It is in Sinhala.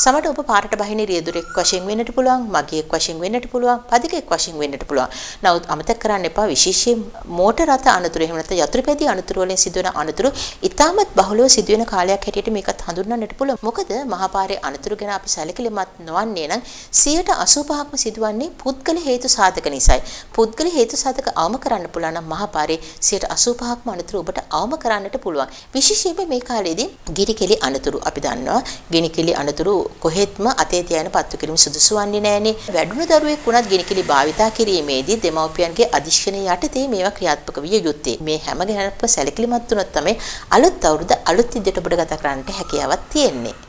සමහරට ඔබ පාරට බහින රියදුරෙක් වශයෙන් වෙන්නට පුළුවන්, මගියෙක් වශයෙන් වෙන්නට පුළුවන්, පදිකෙක් වශයෙන් වෙන්නට පුළුවන්. නමුත් අමතක කරන්න එපා විශේෂයෙන් මෝටර රථ අනතුරු එහෙම නැත්නම් යතුරුපැදි අනතුරු වලින් සිදුවන අනතුරු ඉතාමත් බහුලව සිදුවෙන කාලයක් හැටියට මේකත් හඳුන්වන්නට පුළුවන්. මොකද මහා පාරේ අනතුරු ගැන අපි සැලකිලිමත් නොවන්නේ නම් 85%ක්ම සිදුවන්නේ පුද්ගල හේතු සාධක නිසායි. පුද්ගල හේතු සාධක අවම කරන්න පුළුවන් නම් මහා පාරේ 85%ක්ම අනතුරු ඔබට අවම කරන්නට පුළුවන්. විශේෂයෙන්ම මේ කාලේදී ගිනිකෙලි අනතුරු අපි දන්නවා. ගිනිකෙලි අනතුරු කොහෙත්ම අතේ තියාගෙන පත්තු කිරීම සුදුසු වන්නේ නැහනේ. වැඩුණු දරුවෙක් වුණත් ගිනිකෙලි භාවිතා කිරීමේදී දෙමව්පියන්ගේ අධිෂ්ඨානය යටතේ මේවා ක්‍රියාත්මක විය යුත්තේ. මේ හැම ගැනම සැලකිලිමත් වුණොත් තමයි අලුත් අවුරුද්ද අලුත් විදිහට ඔබට ගත කරන්නට හැකියාවක් තියෙන්නේ.